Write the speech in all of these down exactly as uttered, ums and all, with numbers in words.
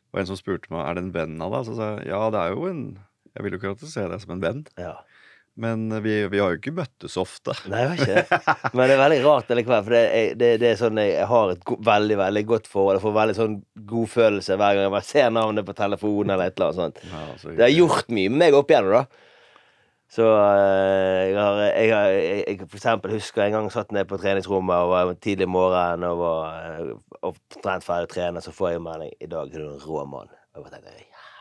var en som spurte meg, er det en venn av deg? Så sa jeg, ja, det er jo en, jeg vil jo ikke se deg som en venn. Ja. Men vi, vi har jo ikke møttes ofte. Nei, jeg vet ikke det. Men det er veldig rart likevel, for det, er- det, det er sånn, jeg har et go veldig, veldig godt forhold. Jeg får veldig sånn god følelse hver gang jeg bare ser navnet på telefonen eller et eller annet sånt. Ja, så Det har gjort mye med meg opp igjennom, da. Så øh, jeg har, jeg, har jeg, jeg for eksempel husker en gang jeg satt ned på treningsrommet og var tidlig i morgen og var øh, og trent ferdig å trene, så får jeg en melding, i dag er du en rå mann. Og jeg bare tenkte,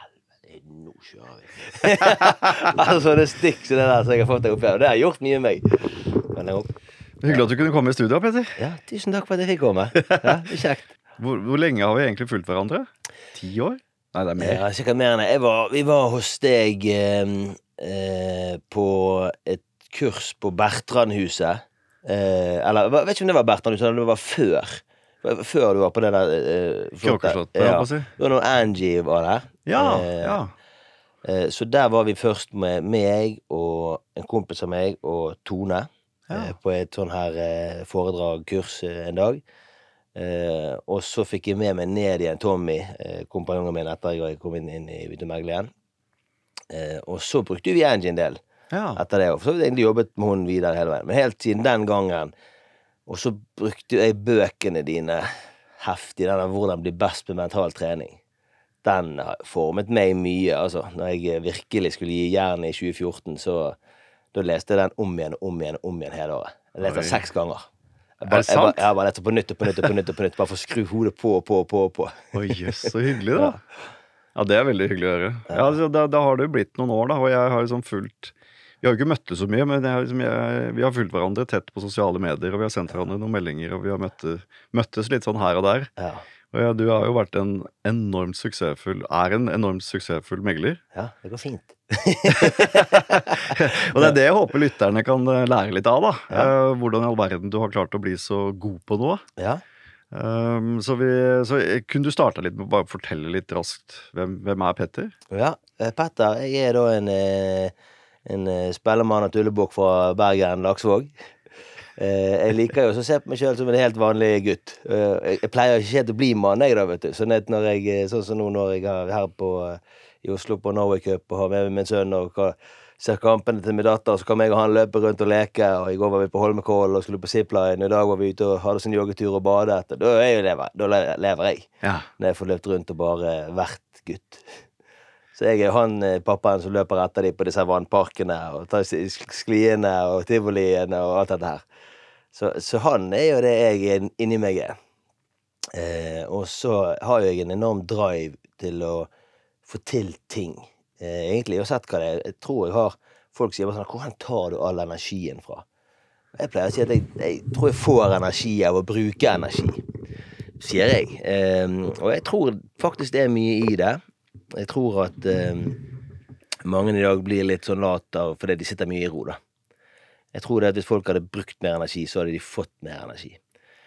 nå kjører vi. Altså, det stikk så det der, så jeg har fått deg opp igjen. Det har gjort mye med meg. Men jeg opp. Hyggelig at du kunne komme i studio, Petter. Ja, tusen takk for at jeg fikk komme. Ja, det er kjekt. Hvor, hvor lenge har vi egentlig fulgt hverandre? Ti år? Nei, det er mer. Ja, sikkert mer enn det. Jeg var, vi var hos deg eh, eh, på et kurs på Bertrandhuset. Eh, eller, jeg vet ikke om det var Bertrandhuset, eller det var før. Før du var på det der eh, Kråkeslottet, ja. jeg på å si. Det var når Angie var der. Ja, Eh, ja. Eh, Så der var vi først med meg og en kompis av meg og Tone Ja. eh, på et sånn her eh, foredrag, kurs eh, en dag. Eh, og så fikk jeg med meg ned igjen Tommy, eh, kompanjongen min, etter jeg kom inn, inn i Byttemegler igjen. Eh, og så brukte vi Angie en del Ja. etter det. Og så har vi egentlig jobbet med hun videre hele veien. Men helt siden den gangen. Og så brukte jeg bøkene dine heftig, den av hvordan bli best med mental trening. Den har formet meg mye, altså. Når jeg virkelig skulle gi jern i tjue fjorten, så da leste jeg den om igjen og om igjen og om igjen hele året. Jeg leste den Oi. seks ganger. Jeg Er bare, det jeg bare, sant? jeg bare leste på nytt og på nytt og på nytt og på nytt, bare for å skru hodet på og på og på og på. Oi, jøss, så hyggelig da. Ja, det er veldig hyggelig å høre. Ja, altså, da, da har det jo blitt noen år da, og jeg har liksom fulgt, vi har jo ikke møttes så mye, men jeg, har liksom, jeg, vi har fulgt hverandre tett på sosiale medier, og vi har sendt hverandre noen meldinger, og vi har møtte, møttes litt sånn her og der. Ja, Og ja, du har jo vært en enormt suksessfull, er en enormt suksessfull megler. ja, det går fint. Og det er det jeg håper lytterne kan eh, lære litt av da. Ja. Eh, hvordan i all verden du har klart å bli så god på noe. Ja, Um, så, vi, så eh, kunne du starte litt med å bare fortelle litt raskt hvem, hvem er Petter? ja. eh, Petter, jeg er da en, eh, en eh, spellemann og tullebukk fra Bergen, Laksvåg. Eh, jeg liker jo også å se på meg selv som en helt vanlig gutt. Eh, jeg, jeg pleier ikke helt å bli mann, jeg da, vet du. Sånn, at når jeg, eh, sånn som nå når jeg er her på, eh, i Oslo på Norway Cup og har med meg min sønn og hva, ser kampene til min datter, så kan jeg og han løpe rundt og leke, og i går var vi på Holmenkollen og skulle på zipline, og i dag var vi ute og hadde sånn joggetur og badet. Da, er jeg jo lever, da le- lever jeg, Ja. når jeg får løpt rundt og bare vært gutt. Så jeg er jo han eh, pappaen som løper etter de på disse vannparkene, og tar s- skliene og tivoliene og alt dette her. Så, så han er jo det jeg er inni meg er. Eh, og så har jo jeg en enorm drive til å få til ting. Eh, egentlig, jeg har sett hva det er. Jeg tror jeg har folk sier bare sånn, hvordan tar du all energien fra? Jeg pleier å si at jeg, jeg tror jeg får energi av å bruke energi, sier jeg. Eh, og jeg tror faktisk det er mye i det. Jeg tror at eh, mange i dag blir litt sånn lat av, fordi de sitter mye i ro da. Jeg tror det at hvis folk hadde brukt mer energi, så hadde de fått mer energi.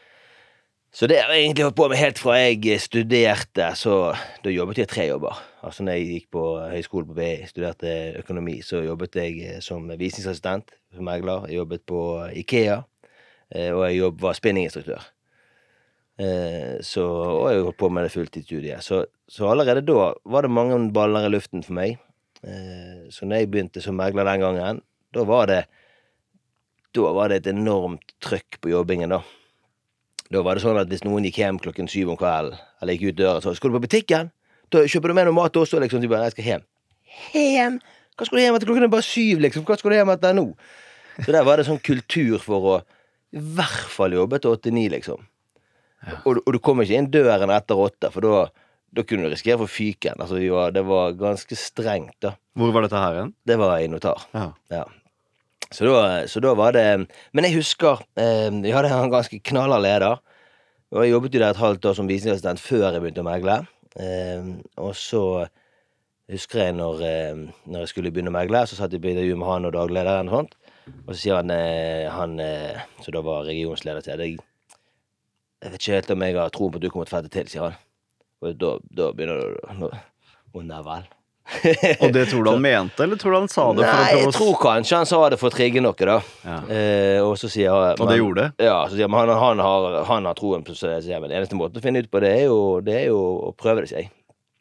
Så det har jeg egentlig holdt på med helt fra jeg studerte, så da jobbet jeg tre jobber. Altså når jeg gikk på høyskole på B I, studerte økonomi, så jobbet jeg som visningsassistent, som megler. Jeg jobbet på IKEA, eh, og jeg jobb, var spinninginstruktør. Eh, Så, og jeg holdt på med det fulltidsstudiet. Så, så allerede da var det mange baller i luften for meg. Eh, Så når jeg begynte som megler den gangen, da var det, da var det et enormt trykk på jobbingen da. Da var det sånn at hvis noen gikk hjem klokken syv om kvelden, eller gikk ut døren, så skal du på butikken? Da kjøper du med noe mat også, liksom. De bare, jeg skal hjem. Hjem? Hva skal du hjem etter klokken er bare syv, liksom? Hva skal du hjem etter nå? Så der var det sånn kultur for å i hvert fall jobbe til åtte-ni, liksom. Ja. Og, du- og du kom ikke inn døren etter åtte, for da, da kunne du risikere for fyken. Altså, vi var, det var ganske strengt, da. Hvor var dette her igjen? Det var i notar. Ja. Ja. Så da, så da var det. Men jeg husker eh, jeg hadde en ganske knallhard leder. Og jeg jobbet jo der et halvt år som visningsassistent før jeg begynte å megle. Eh, og så husker jeg når, eh, når jeg skulle begynne å megle, så satt jeg på intervju med han og daglederen og sånt. Og så sier han, eh, han eh, så da var regionsleder til jeg, jeg vet ikke helt om jeg har troen på at du kommer til å få det til, sier han. Og da, da begynner du å Å, nei vel. Og det tror du han mente, eller tror du han sa det for å Nei, prøve jeg å... tror kanskje han sa det for å trigge noe, da. Ja. Eh, og så sier han Og det gjorde det? Ja, så sier han han, han, har, han har troen på det. Så sier jeg, men den eneste måten å finne ut på det er jo, det er jo å prøve det, sier jeg.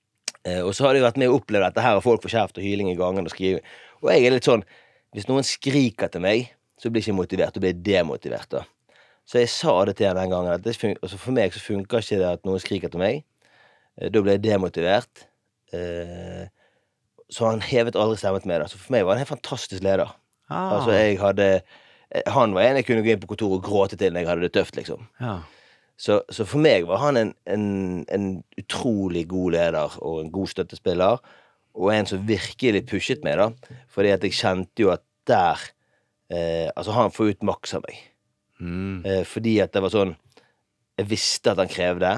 Eh, og så har de vært med og opplevd dette her, og folk får kjeft og hyling i gangen og skriver. Og jeg er litt sånn, hvis noen skriker til meg, så blir jeg ikke motivert, og blir jeg demotivert da. Så jeg sa det til han den gangen, at det fun- altså for meg så funker ikke det at noen skriker til meg. Eh, da ble jeg demotivert. Eh, så han hevet aldri stemmet med det. Så for meg var han en helt fantastisk leder. Ah. Altså jeg hadde, eh, han var en jeg kunne gå inn på kontoret og gråte til når jeg hadde det tøft, liksom. Ja. Så, så for meg var han en, en, en utrolig god leder og en god støttespiller, og en som virkelig pushet meg da, fordi at jeg kjente jo at der, eh, altså han får ut maks av meg. Mm. Eh, fordi at det var sånn, jeg visste at han krevde,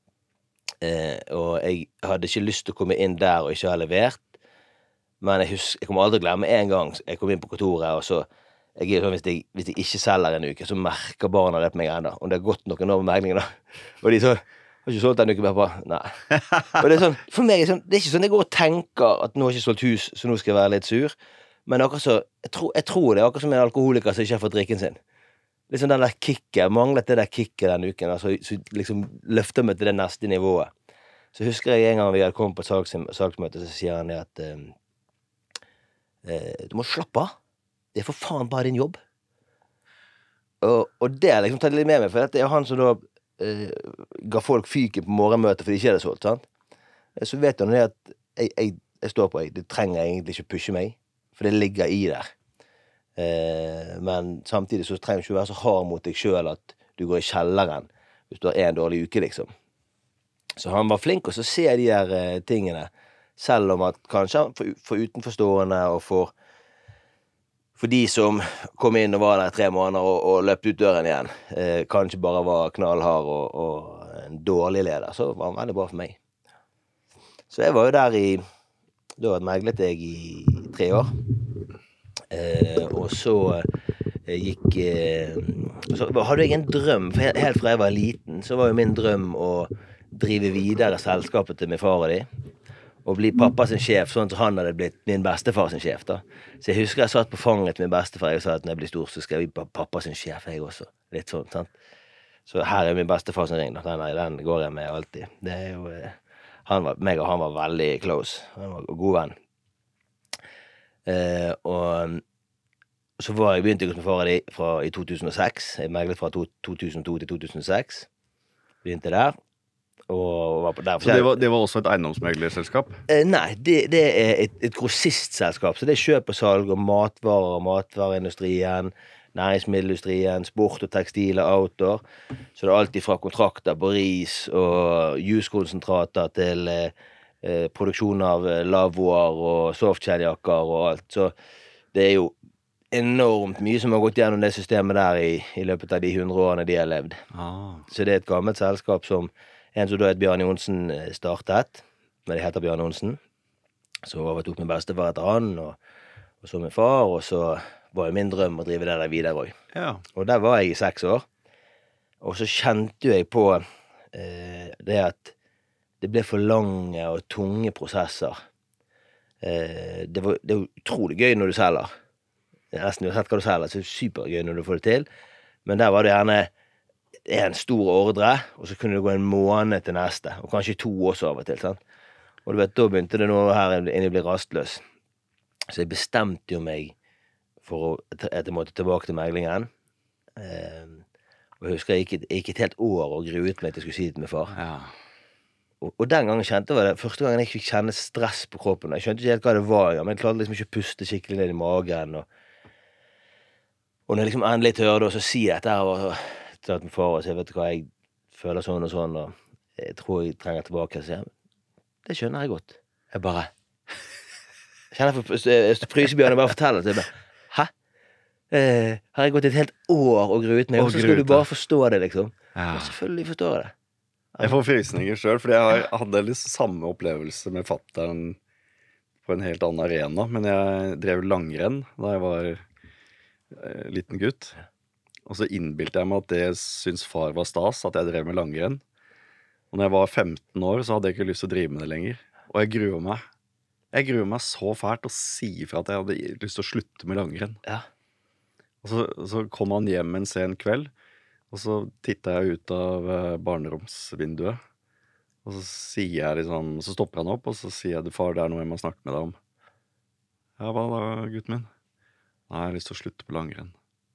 eh, og jeg hadde ikke lyst til å komme inn der og ikke ha levert, men jeg, husker, jeg kommer aldri til å glemme en gang jeg kom inn på kontoret, og så Jeg er sånn, hvis jeg, hvis jeg ikke selger en uke, så merker barna det på meg enda. Om det er godt noen år med meglingen da. Og de så, har ikke solgt en uke mer på? Nei. Og det er sånn, for meg er sånn, det er ikke sånn jeg går og tenker at nå har jeg ikke solgt hus, så nå skal jeg være litt sur. Men akkurat så, jeg tror, jeg tror det er akkurat som en alkoholiker som ikke har fått drikken sin. Liksom den der kicket, manglet det der kicket den uken, altså, så liksom løfter meg til det neste nivået. Så husker jeg en gang vi hadde kommet på et salgs, salgsmøte, så sier han det at eh, eh, du må slappe av. Det er for faen bare din jobb. Og, og det er liksom tatt litt med meg, for det er han som da eh, ga folk fyken på morgenmøtet fordi de ikke hadde solgt, sant? Så vet han det at jeg, jeg, jeg står på, jeg, det trenger egentlig ikke pushe meg, for det ligger i der. Eh, men samtidig så trenger du ikke være så hard mot deg selv at du går i kjelleren hvis du har en dårlig uke, liksom. Så han var flink også å se de der eh, tingene, selv om at kanskje for, for utenforstående og for For de som kom inn og var der i tre måneder og, og løpte ut døren igjen, eh, kanskje bare var knallhard og, og en dårlig leder, så var han veldig bra for meg. Så jeg var jo der i, da meglet jeg i tre år, eh, og så eh, gikk, eh, så hadde jeg en drøm, for helt fra jeg var liten, så var jo min drøm å drive videre selskapet til min far og de, og bli pappa sin sjef, sånn at han hadde blitt min bestefar sin sjef da. Så jeg husker jeg satt på fanget til min bestefar, jeg sa at når jeg blir stor, så skal jeg bli pappa sin sjef, jeg også. Litt sånn, sant? Så her er min bestefar sin ring da, den, den går jeg med alltid. Det er jo, han var, meg og han var veldig close, han var god venn. Eh, og så var jeg begynte jeg med far fra, i to tusen og seks, jeg meglet fra to tusen og to til to tusen og seks, begynte der. Og var på der. Så det var, det var også et eiendomsmeglerselskap? Eh, nei, det, det er et, et grossistselskap. Så det er kjøp og salg og matvarer, matvareindustrien, næringsmiddelindustrien, sport og tekstil og outdoor. Så det er alltid fra kontrakter på ris og juskonsentrater til eh, produksjon av lavvoer og softshelljakker og alt. Så det er jo enormt mye som har gått gjennom det systemet der i, i løpet av de hundre årene de har levd. Ah. Så det er et gammelt selskap som en som da het Bjarne Johnsen startet, men de heter Bjarne Johnsen. Så overtok min bestefar etter han, og, og så min far, og så var det min drøm å drive det der videre også. Ja. Og der var jeg i seks år. Og så kjente jeg på eh, det at det ble for lange og tunge prosesser. Eh, det, var, det er utrolig gøy når du selger. Nesten uansett hva du selger, så er det supergøy når du får det til. Men der var det gjerne en stor ordre, og så kunne det gå en måned til neste, og kanskje to også av og til, sant? Og du vet, da begynte det noe her inn å bli rastløs. Så jeg bestemte jo meg for å, etter måte tilbake til meglingen. Eh, og jeg husker jeg gikk, et, jeg gikk et helt år og gruet meg til jeg skulle si det til min far. Ja. Og, og den gangen kjente jeg det, første gangen jeg fikk kjenne stress på kroppen. Jeg skjønte ikke helt hva det var, men jeg klarte liksom ikke å puste skikkelig ned i magen. Og, og når jeg liksom endelig tørde å si dette her, og til min far, og så jeg vet hva, jeg føler sånn og sånn, og jeg tror jeg trenger tilbake, så jeg, det skjønner jeg godt. Jeg bare, jeg kjenner for Prysebjørn, jeg bare forteller det, jeg bare, hæ? Eh, har jeg gått et helt år og gruet meg, og så skal du bare forstå det, liksom. Ja. Og selvfølgelig forstår jeg det. Jeg får frysninger selv, fordi jeg har, hadde liksom samme opplevelse med fatteren på en helt annen arena, men jeg drev langrenn da jeg var eh, liten gutt. Og så innbilte jeg meg at det syns far var stas, at jeg drev med langrenn. Og når jeg var femten år, så hadde jeg ikke lyst til å drive med det lenger. Og jeg gruer meg. Jeg gruer meg så fælt å si fra at jeg hadde lyst til å slutte med langrenn. Ja. Og så, så kom han hjem en sen kveld, og så tittet jeg ut av barneromsvinduet. Og så sier jeg liksom, så stopper han opp, og så sier jeg, du far, det er noe jeg må snakke med deg om. Ja, hva da, gutten min? Nei, jeg har lyst til å slutte på langrenn.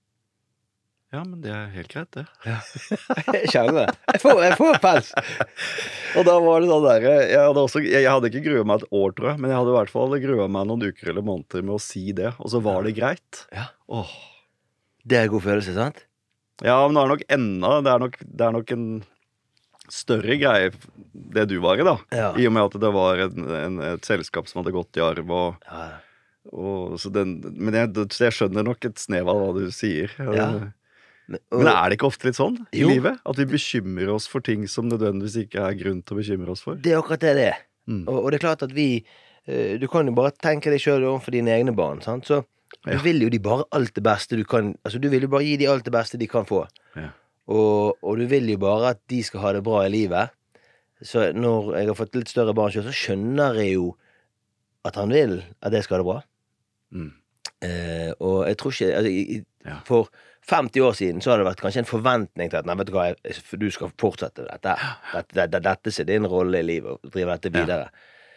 Ja, men det er helt greit, det. Ja. Jeg skjønner. Jeg får, jeg får pels. Og da var det sånn der, jeg hadde, også, jeg hadde ikke gruet meg et år, tror jeg, men jeg hadde i hvert fall gruet meg noen uker eller måneder med å si det, og så var det greit. Ja. Åh. Det er en god følelse, sant? Ja, men det er nok enda, det er nok, det er nok en større greie det du var i da, Ja. i og med at det var en, en, et selskap som hadde gått i arv, og, Ja. og så den, men jeg, så jeg skjønner nok et snev av hva du sier. Ja. Men, og, Men er det ikke ofte litt sånn i Jo. livet? At vi bekymrer oss for ting som nødvendigvis ikke er grunn til å bekymre oss for? det er akkurat det det er. Mm. Og, og det er klart at vi eh, du kan jo bare tenke deg selv overfor dine egne barn, sant? Så du Ja. vil jo de bare alt det beste du kan. Altså du vil jo bare gi de alt det beste de kan få. Ja. Og, og du vil jo bare at de skal ha det bra i livet. Så når jeg har fått litt større barn selv, så skjønner jeg jo at han vil at jeg skal ha det bra. Mm. Eh, og jeg tror ikke altså, i, i, Ja. For femti år siden så hadde det vært kanskje en forventning til at nei, vet du hva, jeg, du skal fortsette dette. Dette, dette, dette er din rolle i livet, å drive dette videre.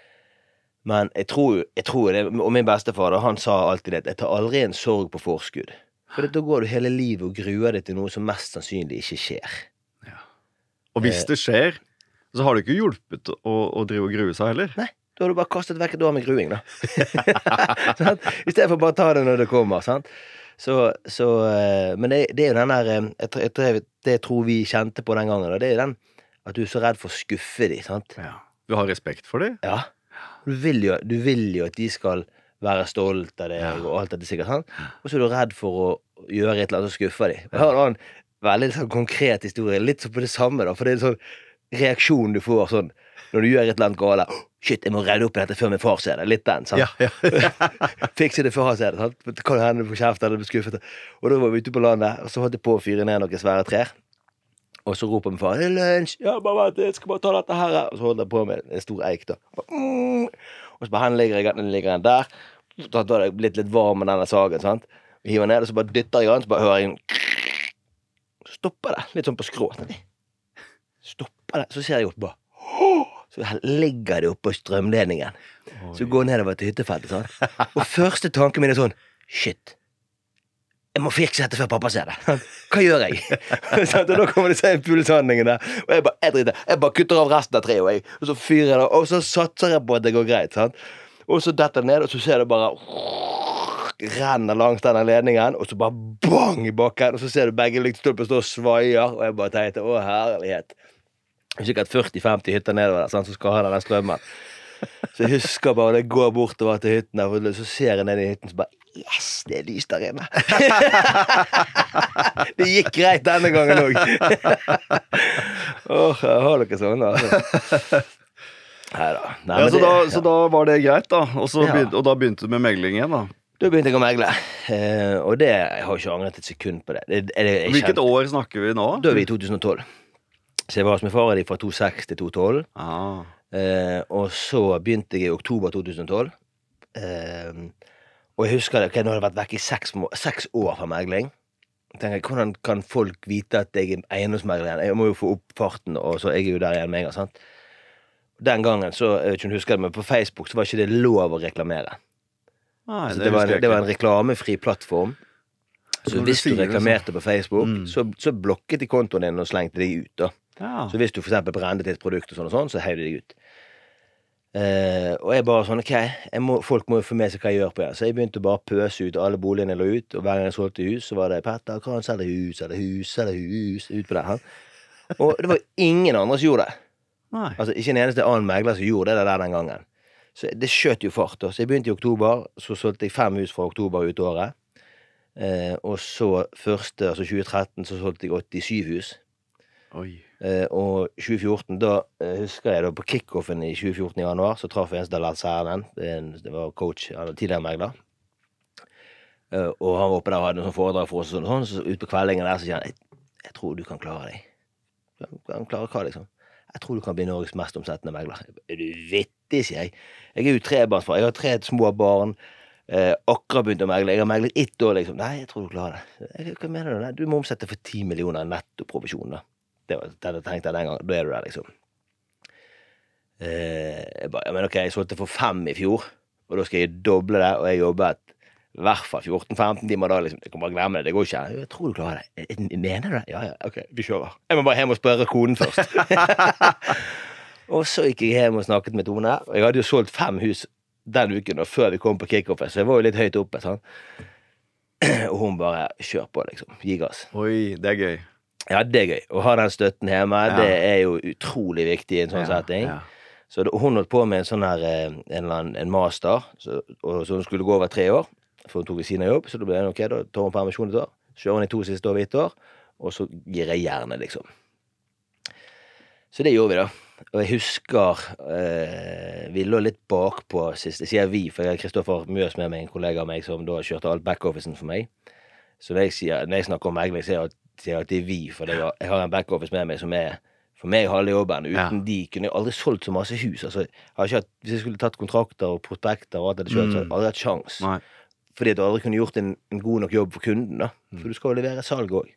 Men jeg tror, jeg tror det, og min bestefar, han sa alltid det, jeg tar aldri en sorg på forskudd. For da går du hele livet og gruer deg til noe som mest sannsynlig ikke skjer. Ja. Og hvis det skjer, så har det ikke hjulpet å, å drive og grue seg heller. Nei, da har du bare kastet vekk et år med gruing, da. Sant? I stedet for bare ta det når det kommer, sant? Så, så eh, men det, det er jo den der eh, jeg, tror- jeg, tror jeg, Det jeg tror vi kjente på den gangen, og det er jo den at du er så redd for å skuffe de, sant? Ja. Du har respekt for det? Ja. Du vil jo, du vil jo at de skal være stolt av deg, Ja. og alt dette sikkert, sant? Og så er du redd for å gjøre et eller annet som skuffer de. Jeg har da en veldig sånn konkret historie, litt så på det samme, da, for det er en sånn reaksjon du får sånn når du gjør et eller annet gale. «Åh, shit, jeg må redde opp i dette før min far ser det. Litt den, sant? Ja, ja. Fikse det før han ser det, sant? Det kan jo hende du får kjeft eller blir skuffet. Og da var vi ute på landet, og så holdt jeg på å fyre ned noen svære trær. Og så roper min far, det er lunsj, ja, bare vent, jeg skal bare ta dette her. Og så holdt jeg på med en stor eik da. Mm. Og så bare, han ligger, den ligger den der. Så hadde det blitt litt varm med denne sagen, sant? Vi hiver ned, og så bare dytter jeg den, så bare hører jeg en så stopper det, litt sånn på skrå. Stopper det, så ser jeg opp bare, så ligger det oppe på strømledningen. Oi. Så går nedover til hyttefeltet, sant? Og første tanken min er sånn, shit, jeg må fikse dette før pappa ser det. Hva gjør jeg? Og da kommer disse impulshandlingene, og jeg bare, jeg driter, jeg bare kutter av resten av treet, og, jeg, og så fyrer jeg det, og så satser jeg på at det går greit, sant? Og så detter det ned, og så ser du bare renner langs denne ledningen, og så bare bang i bakken, og så ser du begge lyktestolper stå og svaier, og jeg bare tenkte, å herlighet. Sikkert førti femti hytter nedover der, sant, så skal ha denne strømmen. Så jeg husker bare, det går bortover til hytten der, og så ser jeg ned i hytten, så bare, yes, det er lys der inne. Det gikk greit denne gangen også. Åh, jeg har dere sånn, altså. Neida. Nei, Ja, men så, det- da, ja. så da var det greit da, og, så Ja. begynte, og da begynte du med megling igjen da. Da begynte jeg å megle, eh, og det, jeg har ikke angret et sekund på det. det, det jeg Hvilket kjente- år snakker vi nå? Da er vi i to tusen og tolv. Så jeg var hos min far i fra to tusen og seks til to tusen og tolv. Ah. Eh, og så begynte jeg i oktober to tusen og tolv. Eh, og jeg husker det, ok, nå har jeg vært vekk i seks, må- seks år fra megling. Jeg tenker, hvordan kan folk vite at jeg er eiendomsmegler igjen? Jeg må jo få opp farten, og så er jeg jo der igjen med en gang, sant? Den gangen, så, jeg vet ikke om du husker det, men på Facebook så var ikke det lov å reklamere. Nei, Så det, var husker en, jeg det var en ikke. reklamefri plattform. Så Når du hvis du sier det, så- reklamerte på Facebook, Mm. så, så blokket de kontoen din og slengte deg ut, da. Ja. Så hvis du for eksempel brendet et produkt og sånn og sånn, så heiv de deg ut. Eh, og jeg bare sånn, ok, jeg må, folk må jo få med seg hva jeg gjør på det. Så jeg begynte bare å pøse ut alle boligene jeg la ut, og hver gang jeg solgte hus, så var det Petter, kan selge hus, eller hus, eller hus, ut på det her. Og det var ingen andre som gjorde det. Nei. Altså ikke en eneste annen megler som gjorde det der den gangen. Så det skjøt jo fart. Da. Så jeg begynte i oktober, så solgte jeg fem hus fra oktober ut året. Eh, og så første, altså tjue tretten, så solgte jeg åttisyv hus. Oi. Eh, og tjue fjorten, da eh, husker jeg da på kickoffen i tjue fjorten i januar, så traff jeg en Dalal Særnen. Det, er en- det var coach, han var tidligere megler. Eh, og han var oppe der og hadde noen sånn foredrag for oss og sånn, så ut på kveldingen der så sier han, jeg, jeg tror du kan klare deg. Du kan klare hva liksom? Jeg tror du kan bli Norges mest omsettende megler. Er du vittig, sier jeg. Jeg er jo trebarnsfar, jeg har tre små barn, eh, akkurat begynt å megle. Jeg har meglet ett år, liksom. Nei, jeg tror du klarer det. Jeg, hva mener du? Nei, du må omsette for ti millioner netto provisjon, da. Det var det jeg tenkte den gangen. Da er du der, liksom. Eh, jeg bare, ja, men ok, jeg solgte for fem i fjor, og da skal jeg doble det, og jeg jobbet i hvert fall fjorten femten timer da, liksom. Jeg kan bare glemme det, det går ikke. Jeg tror du klarer det. Jeg, jeg mener du det? Ja, ja, ok, vi kjører. Jeg må bare hjem og spørre koden først. Og så gikk jeg hjem og snakket med Tone, og jeg hadde jo solgt fem hus den uken, og før vi kom på kickoffet, så jeg var jo litt høyt oppe, sånn. Og hun bare, kjør på, liksom, gi gass. Oi, det er gøy. Ja, det er gøy. Å ha den støtten hjemme, Ja. det er jo utrolig viktig i en sånn Ja, setting. ja. Så det, hun holdt på med en sånn her, eh, en eller annen en master, så, og så hun skulle gå over tre år, for hun tok ved siden av jobb, så da ble det ok, da tar hun permisjon et år, så kjører hun i to siste år ved et år, og så gir jeg jernet, liksom. Så det gjorde vi da. Og jeg husker, eh, vi lå litt bakpå sist, jeg sier vi, for jeg har Kristoffer Møs med meg, en kollega av meg, som da kjørte alt back-officen for meg. Så når jeg, sier, når jeg snakker om megling, så sier jeg alltid vi, for jeg har, jeg har en back-office med meg som er, for meg halve jobben. Uten Ja. de kunne jeg aldri solgt så masse hus. Altså, jeg har ikke hatt, hvis jeg skulle tatt kontrakter og prospekter og alt det selv, så hadde jeg aldri hatt sjans. Nei. Fordi at du aldri kunne gjort en, en god nok jobb for kunden da. For du skal jo levere salg også.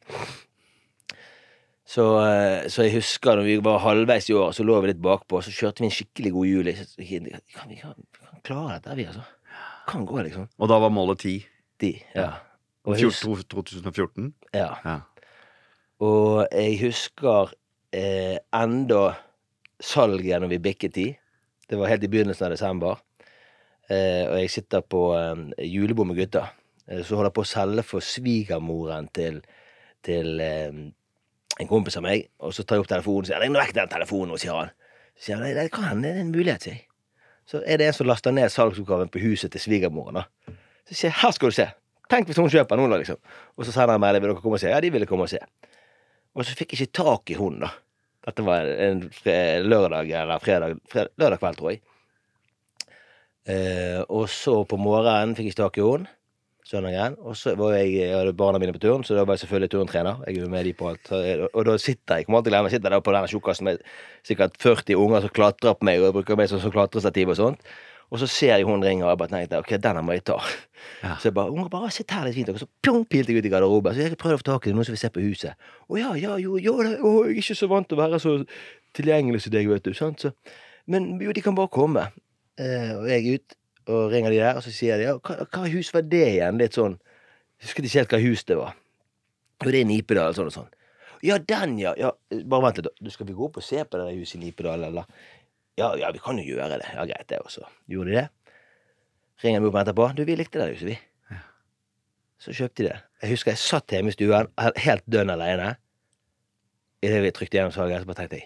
Så, eh, så jeg husker når vi var halvveis i år, så lå vi litt bakpå, så kjørte vi en skikkelig god juli. Så, kan, vi, kan, vi kan klare dette, vi altså. Kan gå, liksom. Og da var målet ti. De, ja. Og jeg hus- to tusen fjorten? ja. Ja. Og jeg husker eh, enda salget når vi bikket ti. Det var helt i begynnelsen av desember. Eh, og jeg sitter på eh, julebord med gutta. Eh, så holder jeg på å selge for svigermoren til, til eh, en kompis av meg. Og så tar jeg opp telefonen og sier, «Legg vekk den telefonen», og sier han. Så sier han, «Nei, det kan hende, det er en mulighet», sier jeg. Så er det en som laster ned salgsoppgaven på huset til svigermoren da. Så sier jeg, «Her skal du se. Tenk hvis hun kjøper noen da, liksom.» Og så sender han meg, «Vil dere komme og se?» Ja, de ville komme og se. Og så fikk jeg ikke tak i hun da. Dette var en fre- lørdag eller fredag, fredag, lørdag kveld, tror jeg. Eh, og så på morgenen fikk jeg ikke tak i hun, søndagen. Og så var jeg, jeg hadde barna mine på turen, så da var jeg selvfølgelig turntrener. Jeg er jo med de på alt. Så jeg- Og da sitter jeg, kommer alltid glemme, jeg sitter der på denne tjukkassen med sikkert førti unger som klatrer på meg, og jeg bruker meg som, som klatrestativ og sånt. Og så ser jeg hun ringer, og jeg bare tenkte, ok, denne må jeg ta. Ja. Så jeg bare, unger, bare sitt her litt fint, og så pjong, pilte jeg ut i garderoben. Så jeg prøvde å få tak i det, noen som vil se på huset. Å ja, ja, jo, jo, det, å, jeg er ikke så vant til å være så tilgjengelig som deg, vet du, sant? Så, men jo, de kan bare komme. Eh, og jeg er ut, og ringer de der, og så sier de, ja, hva, hva hus var det igjen? Litt sånn, jeg husker ikke helt hva hus det var. Og det er Nipedal, sånn og sånn. Ja, den, ja, ja, bare vent litt, du skal vi gå opp og se på det der huset i Nipedal, eller? Ja, ja, vi kan jo gjøre det. Ja, greit det også. Gjorde de det? Ringer de opp etterpå. Du, vi likte det huset, vi. Ja. Så kjøpte de det. Jeg husker jeg satt hjemme i stuen, helt dønn alene. I det vi trykte gjennom salget, så bare tenkte jeg,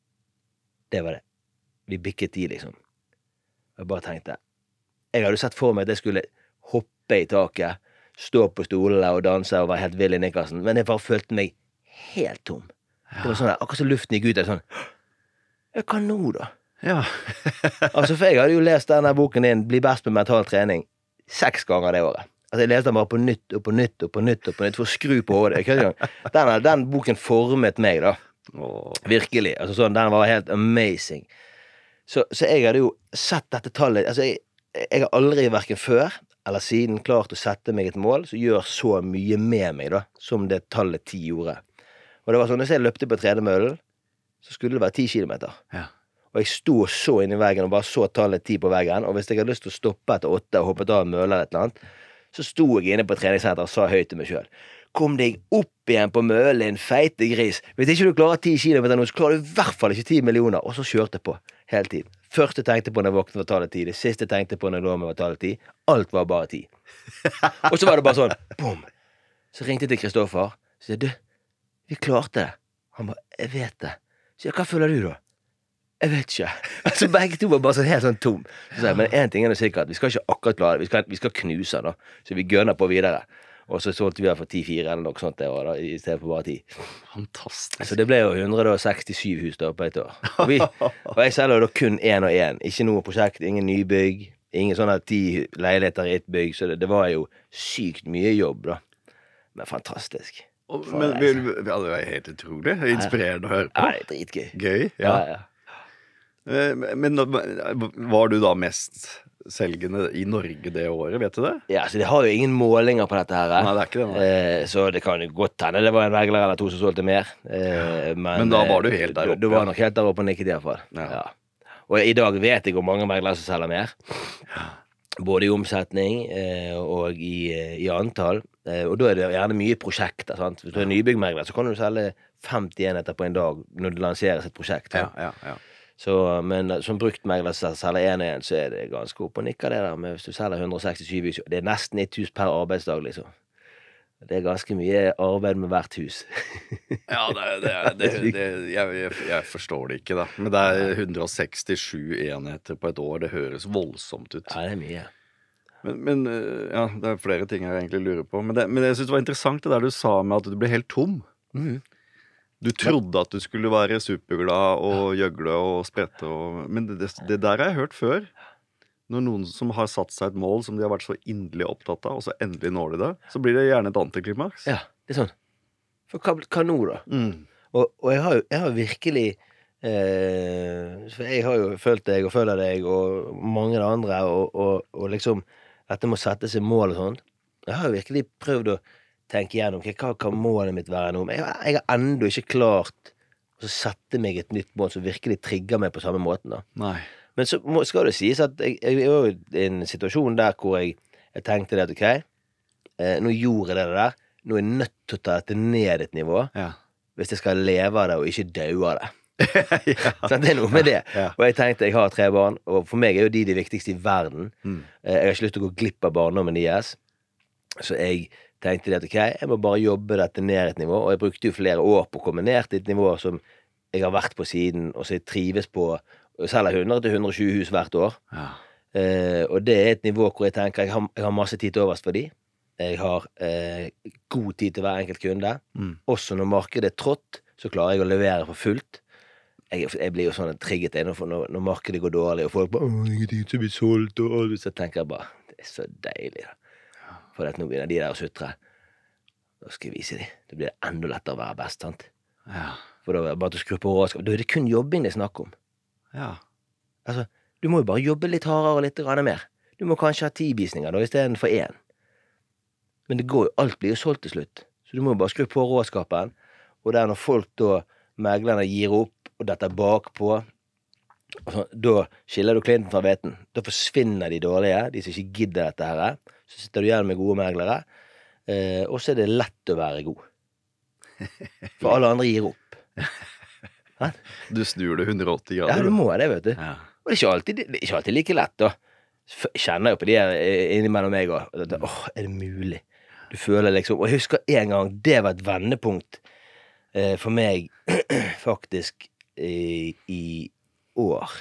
det var det. Vi bikket de, liksom. Og jeg bare tenkte, jeg hadde sett for meg at jeg skulle hoppe i taket, stå på stolene og danse og være helt vill i Nikkersen, men jeg bare følte meg helt tom. Det var sånn der, akkurat så luften gikk ut, jeg sånn, ja, hva nå da? Ja. Altså, for jeg hadde jo lest denne boken din, Bli best med mental trening, seks ganger det året. Altså, jeg leste den bare på nytt og på nytt og på nytt og på nytt, for å skru på hodet. Den, den boken formet meg da. Åh. Virkelig. Altså, sånn, den var helt amazing. Så, så jeg hadde jo sett dette tallet, altså, jeg, jeg har aldri hverken før eller siden klart å sette meg et mål som gjør så mye med meg da, som det tallet ti gjorde. Og det var sånn, hvis jeg løpte på tredemøllen, så skulle det være ti kilometer. Ja. Og jeg sto så inn i veggen og bare så tallet ti på veggen, og hvis jeg hadde lyst til å stoppe etter åtte og hoppet av en mølle eller et eller annet, så sto jeg inne på treningssenter og sa høyt til meg selv, kom deg opp igjen på møllen, feite gris. Hvis ikke du klarer ti kilometer nå, så klarer du i hvert fall ikke ti millioner. Og så kjørte jeg på, hele tiden. Første tenkte på når jeg våknet var tallet ti, det siste tenkte på når jeg lå med var tallet ti. Alt var bare ti. Og så var det bare sånn, boom. Så ringte jeg til Kristoffer, så sier jeg, du, vi klarte det. Han bare, jeg vet det. Så jeg, hva føler du da? Jeg vet ikke. Altså, begge to var bare sånn helt sånn tom. Så sa jeg, men en ting er det sikkert, vi skal ikke akkurat klare det, vi skal, vi skal knuse da. Så vi gønner på videre. Og så solgte vi for ti fire eller noe sånt det år da, i stedet for bare ti. Fantastisk. Så det ble jo hundre sekstisju hus da på et år. Og, vi, og jeg selger da kun en og en. Ikke noe prosjekt, ingen nybygg, ingen sånne ti leiligheter i et bygg, så det, det var jo sykt mye jobb da. Men fantastisk. Og, men, vi, ja, det var helt utrolig. Inspirerende å høre på. Ja, det er dritgøy. Gøy, ja. Ja, ja. Eh, Men var du da mest selgende i Norge det året, vet du det? Ja, så det har jo ingen målinger på dette her. Nei, det er ikke det, nei. Eh, så det kan jo godt hende det var en megler eller to som solgte mer. Eh, men, Men da var du helt der eh, oppe, Du var ja. nok helt der oppe og nikket i hvert fall. Ja. Ja. Og i dag vet jeg hvor mange meglere som selger mer. Både i omsetning eh, og i, i antall. Eh, og da er det gjerne mye prosjekter, sant? Hvis du er nybyggmegler, så kan du selge femti enheter på en dag når det lanseres et prosjekt. Ja, ja, ja. Så, men som bruktmegler selger en og en, så er det ganske opp og nikker det der. Men hvis du selger hundre og sekstisju hus, det er nesten ett hus per arbeidsdag, liksom. Det er ganske mye arbeid med hvert hus. Ja, det, det, det, det, jeg, jeg, jeg forstår det ikke, da. Men det er hundre og sekstisju enheter på et år. Det høres voldsomt ut. Ja, det er mye. Men, men ja, det er flere ting jeg egentlig lurer på. Men, det, men jeg synes det var interessant det der du sa med at du ble helt tom. Mhm. Du trodde at du skulle være superglad og gjøgle og sprette. Og, men det, det der har jeg hørt før. Når noen som har satt seg et mål som de har vært så inderlig opptatt av, og så endelig når de det, så blir det gjerne et antiklimaks. Ja, det er sånn. For hva, hva nå da? Mm. Og, og jeg har jo jeg har virkelig eh, For jeg har jo følt deg og føler deg og mange andre og, og, og liksom dette med å sette seg mål og sånt. Jeg har jo virkelig prøvd å tenke igjennom okay, hva kan målet mitt være nå. Men jeg, jeg har ennå ikke klart å sette meg et nytt mål som virkelig trigger meg på samme måten da. Nei. Men så må, skal det sies at jeg, jeg var jo i en situasjon der hvor jeg, jeg tenkte det at ok, eh, nå gjorde jeg det der, nå er jeg nødt til å ta dette ned et nivå, Ja. hvis jeg skal leve av det og ikke dø av det. Ja. Så det er noe med det. Ja. Og jeg tenkte, jeg har tre barn, og for meg er jo de de viktigste i verden. Mm. Eh, jeg har ikke lyst til å gå glipp av barndommen deres. Så jeg tenkte det at ok, jeg må bare jobbe dette ned et nivå, og jeg brukte jo flere år på å komme ned til et nivå som jeg har vært på siden, og så jeg trives på og selger hundre til hundre og tjue hus hvert år. Ja. Eh, og det er et nivå hvor jeg tenker jeg har, jeg har masse tid til overs for de. Jeg har eh, god tid til hver enkelt kunde. Mm. Også når markedet er trått, så klarer jeg å levere for fullt. Jeg, jeg blir jo sånn trigget når, når, når markedet går dårlig, og folk bare «Åh, ingenting som blir solgt», og så tenker jeg bare, det er så deilig da. For at nå begynner de der å sutre. Da skal jeg vise de. Det blir enda lettere å være best, sant? Ja. For da er det bare til å skru på råskap. Da er det kun jobbing det snakker om. Ja. Altså, du må jo bare jobbe litt hardere og litt grann mer. Du må kanskje ha ti visninger da, i stedet for én. Men det går jo, alt blir jo solgt til slutt. Så du må jo bare skru på råskapen. Og det er når folk da, meglerne gir opp, og dette er bakpå, altså, da skiller du klinten fra veten. Da forsvinner de dårlige, de som ikke gidder dette her. Så sitter du igjen med gode meglere. Eh, og så er det lett å være god. For alle andre gir opp. Hæ? Du snur det hundre og åtti grader. Ja, du må det, vet du. Ja. Og det er ikke alltid, det er ikke alltid like lett, da. F- Kjenner jo på de her eh, innimellom meg også. Åh, oh, er det mulig? Du føler liksom, og jeg husker en gang, det var et vendepunkt eh, for meg, faktisk, i, i år.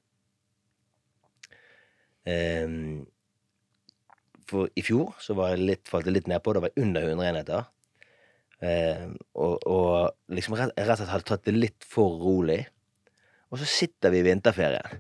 Um, for i fjor så var jeg litt, falt jeg litt ned på, det var under hundre enheter. Um, og, og liksom rett, rett og slett hadde tatt det litt for rolig. Og så sitter vi i vinterferien.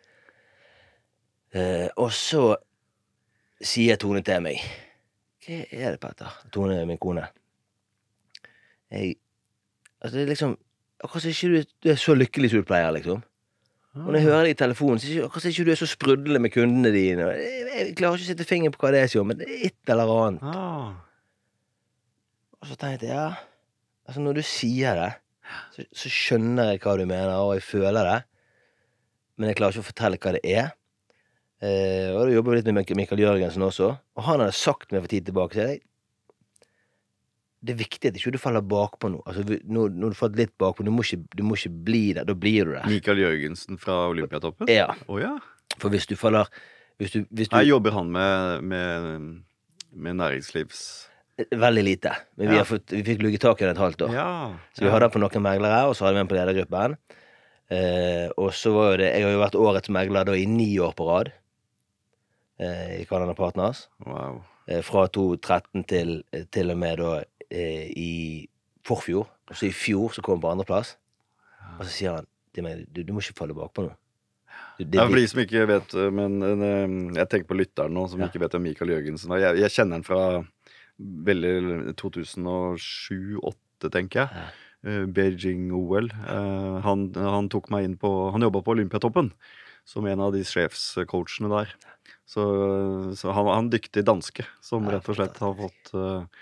Uh, og så sier Tone til meg, hva er det, Petter? Tone er min kone. Jeg, altså det er liksom, akkurat som ikke du, du er så lykkelig som du pleier, liksom. Og når jeg hører det i telefonen, så er det akkurat som ikke du er så sprudlende med kundene dine. Jeg, jeg klarer ikke å sette fingeren på hva det er, men det er et eller annet. Ah. Og så tenkte jeg, ja, altså når du sier det, så, så skjønner jeg hva du mener, og jeg føler det. Men jeg klarer ikke å fortelle hva det er. Eh, og da jobber vi litt med Mikael Jørgensen også. Og han hadde sagt meg for tid tilbake, så jeg, det er viktig at ikke du faller bakpå nå. Altså, når, når du faller litt bakpå, du må ikke, du må ikke bli der, da blir du der. Mikael Jørgensen fra Olympiatoppen? Ja. Å ja. For hvis du faller, hvis du, hvis du Her jobber han med, med, med næringslivs... Veldig lite. Men vi, Ja. har fått, vi fikk lugget tak i det et halvt år. Ja. Så vi hadde på noen meglere, og så hadde vi en på ledergruppen. Eh, og så var jo det, jeg har jo vært årets megler da i ni år på rad. Eh, I Canada Partners. Wow. Eh, fra to tretten til, til og med da eh, i forfjor. Og så i fjor så kom han på andreplass. Og så sier han til meg, du, du må ikke falle bak på noe. Du, det, Ja, for de som ikke vet, men eh, jeg tenker på lytteren nå, som Ja. ikke vet hvem Mikael Jørgensen var. Jeg, jeg kjenner han fra veldig to tusen sju til to tusen åtte, tenker jeg. Ja. Eh, Beijing-O L. Eh, han, han tok meg inn på, han jobbet på Olympiatoppen, som en av de sjefscoachene der. Så, så han var en dyktig danske, som Ja, rett og slett har fått, eh,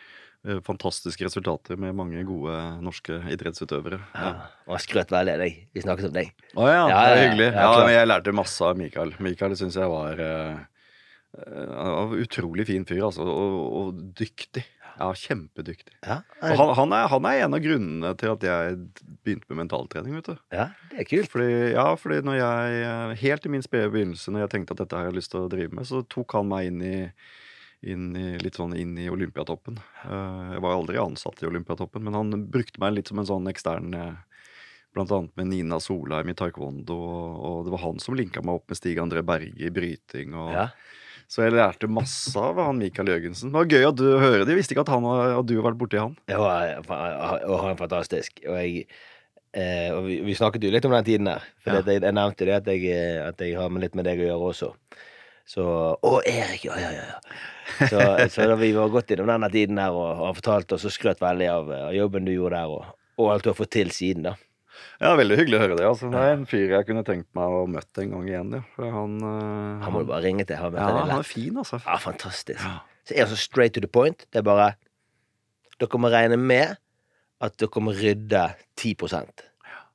eh, fantastiske resultater med mange gode norske idrettsutøvere. Ja. Ja. Og han skrøt veldig av deg. Vi snakket om deg. Å ja, Ja, det ja, er ja. hyggelig. Ja, Ja, klart. men jeg lærte masse av Mikael. Mikael synes jeg var eh, eh, han var utrolig fin fyr, altså, og, og dyktig. Ja, kjempedyktig. Ja, Og han, han, er, han er en av grunnene til at jeg begynte med mentaltrening, vet du. ja, det er kult. Fordi, ja, fordi når jeg, eh, helt i min spede begynnelse, når jeg tenkte at dette har jeg lyst til å drive med, så tok han meg inn i, inn i litt sånn inn i Olympiatoppen. Eh, Jeg var jo aldri ansatt i Olympiatoppen, men han brukte meg litt som en sånn ekstern, eh, blant annet med Nina Solheim i taekwondo, og, og det var han som linka meg opp med Stig André Berge i bryting. Og, Ja. Så jeg lærte masse av han Mikael Jørgensen. Det var gøy at du hører det. Jeg visste ikke at, han, var- at du har vært borti han. Ja, og og han er fantastisk. Og, jeg, eh, og vi, vi snakket jo litt om den tiden der. For Ja. det, jeg nevnte det at jeg, eh, at jeg har med litt med deg å gjøre også. Så Å, Erik! Ja, ja, ja. ja. Så, så da vi var gått innom denne tiden der, og, og han fortalte oss og skrøt veldig av, av jobben du gjorde der, og, og alt du har fått til siden, da. Ja, veldig hyggelig å høre det. Altså. Det er en fyr jeg kunne tenkt meg å møte en gang igjen. Ja. For han, eh, Han må du bare ringe til. Han, ja, han er han lett. er fin, altså. Ja, fantastisk. Ja. Så er han så straight to the point. Det er bare Dere må regne med at dere må rydde ti prosent.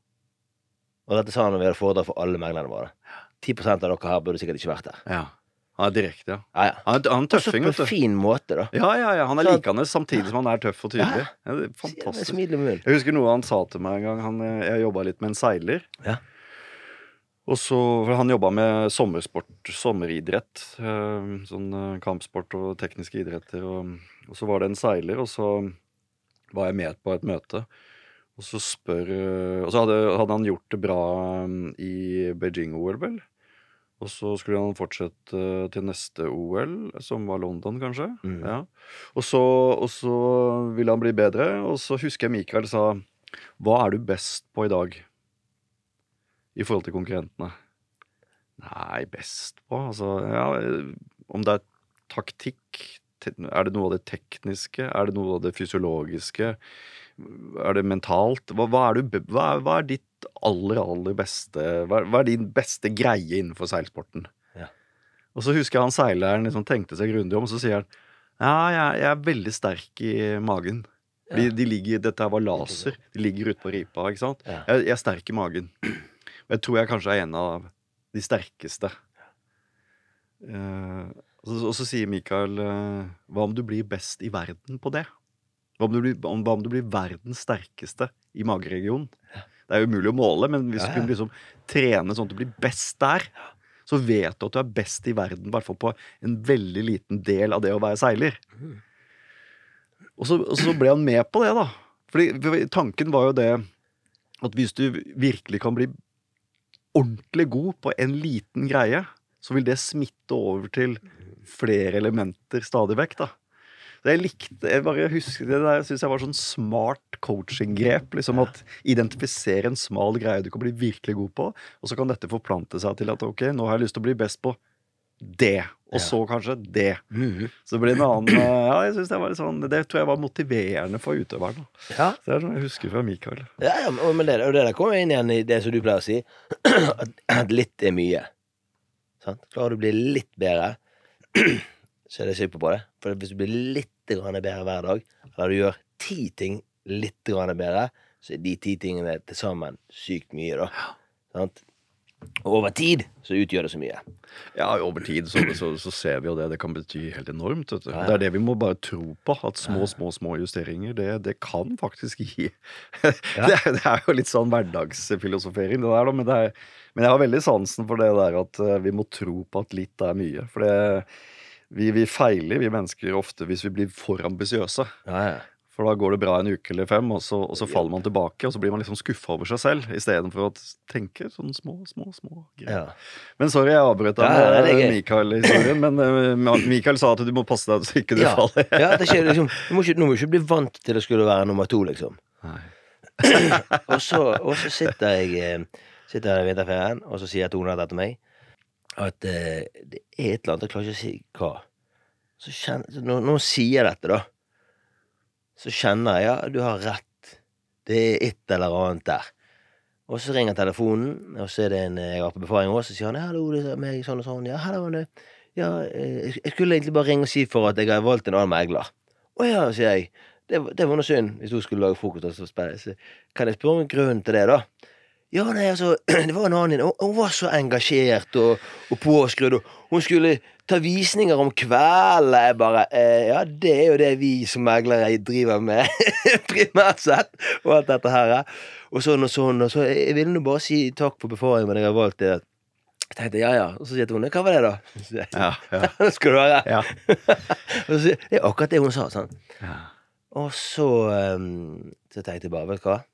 Og dette sa han når vi hadde foredrag for alle meglerne våre. ti prosent av dere her burde sikkert ikke vært her. Ja. Han er direkte, ja. Ja, ja. Han er, han er Også tøffing, på vet en du. fin måte, da. Ja, ja, ja. Han er Så- likende samtidig som han er tøff og tydelig. Ja. Ja, det er Med fantastisk. smil om munnen. Jeg husker noe han sa til meg en gang. Han, eh, jeg jobba litt med en seiler. Ja. Og så, for Han jobba med sommersport, sommeridrett. eh, Sånn eh, kampsport og tekniske idretter. Og, og så var det en seiler, og så var jeg med på et møte. Og så spør eh, Og så hadde, hadde han gjort det bra eh, i Beijing-O L, vel. Og så skulle han fortsette eh, til neste O L, som var London, kanskje. Mm. Ja. Og så, og så ville han bli bedre, og så husker jeg Mikael sa: Hva er du best på i dag? I forhold til konkurrentene. Nei, best på Altså, ja, om det er taktikk, te- er det noe av det tekniske? Er det noe av det fysiologiske? Er det mentalt? Hva, hva, er, du, be- hva, er, hva er ditt aller, aller beste hva, hva er din beste greie innenfor seilsporten? Ja. Og så husker jeg han seileren liksom tenkte seg grundig om, og så sier han: Ja, jeg, jeg er veldig sterk i magen. De, Ja. de ligger, dette her var laser. De ligger ute på ripa, ikke sant? Ja. Jeg, jeg er sterk i magen. Og jeg tror jeg kanskje er en av de sterkeste. Eh, og, så, og så sier Mikael: eh, Hva om du blir best i verden på det? Hva om du blir, om, hva om du blir verdens sterkeste i mageregionen? Det er jo umulig å måle, men hvis Ja, du ja. kunne liksom trene sånn at du blir best der, så vet du at du er best i verden, i hvert fall på en veldig liten del av det å være seiler. Og så, og så ble han med på det, da. Fordi for tanken var jo det at hvis du virkelig kan bli ordentlig god på en liten greie, så vil det smitte over til flere elementer stadig vekk, da. Så jeg likte, jeg bare husker det der, jeg synes jeg var sånn smart coaching-grep, liksom at identifisere en smal greie du kan bli virkelig god på, og så kan dette forplante seg til at ok, nå har jeg lyst til å bli best på det, og Ja. så kanskje det. Mhm. Så det ble en annen, eh, ja, jeg synes det var litt sånn, det tror jeg var motiverende for utøveren. Da. Ja. Så det er sånn jeg husker fra Mikael. Ja, ja, men- men det, og det der kommer inn igjen i det som du pleier å si, at, at litt er mye. Sant? Klarer du å bli litt bedre, så er det super på det. For hvis du blir litt grann bedre hver dag, eller du gjør ti ting litt grann bedre, så er de ti tingene til sammen sykt mye, da. Sant? Og over tid så utgjør det så mye. Ja, over tid så, så, så ser vi jo det, det kan bety helt enormt, vet du. Ja, ja. Det er det vi må bare tro på, at små, små, små justeringer, det, det kan faktisk gi. det, er, det er jo litt sånn hverdagsfilosofering det der da, men, det er, men jeg har veldig sansen for det der at eh, vi må tro på at litt er mye, for det, vi, vi feiler, vi mennesker ofte, hvis vi blir for ambisiøse. Ja, ja. For da går det bra en uke eller fem, og så, og så faller man tilbake, og så blir man liksom skuffa over seg selv, i stedet for å tenke sånne små, små, små greier. Ja. Men sorry, jeg avbrøt deg Ja, ja, det er med gøy. Mikael-historien, men eh, Mikael sa at du må passe deg så ikke du Ja, faller. ja, det skjer liksom du må, ikke, du må ikke bli vant til å skulle være nummer to, liksom. Nei. Og så, og så sitter jeg eh, Sitter jeg i vinterferien, og så sier Tone dette til meg, at eh, det er et eller annet, jeg klarer ikke å si hva. Så kjenner, så når noen sier dette, da, så kjenner jeg, ja, du har rett. Det er et eller annet der. Og så ringer telefonen, og så er det en jeg var på befaring også, så sier han, hallo, det er meg, sånn og sånn. Ja, hallo, det. Ja, eh, jeg skulle egentlig bare ringe og si for at jeg har valgt en annen megler. Å ja, sier jeg. det, var- det var noe synd hvis hun skulle lage frokost. Og så spør jeg, så kan jeg spørre om grunnen til det, da? Ja, nei, altså, det var en annen. Hun, hun var så engasjert og, og påskrudd. Og hun skulle ta visninger om kvelden. Jeg bare eh, Ja, det er jo det vi som meglere driver med, primært sett. Og alt dette her. Og sånn og sånn. Og så jeg ville nå bare si takk for befaringen, men jeg har valgt det. Jeg tenkte ja, ja. Og så sier hun hva var det, da? Så jeg, Ja, ja. skal du høre? Ja. Og så, sier- det er akkurat det hun sa. Sånn. Ja. Og så, um, så tenkte jeg bare, vet du hva?